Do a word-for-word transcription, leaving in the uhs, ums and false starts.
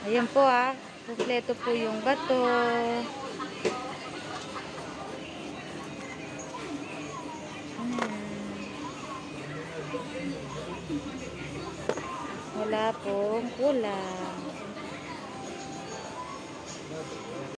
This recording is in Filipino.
Ayan po ah. Kompleto po yung bato. Hmm. Wala pong kulang.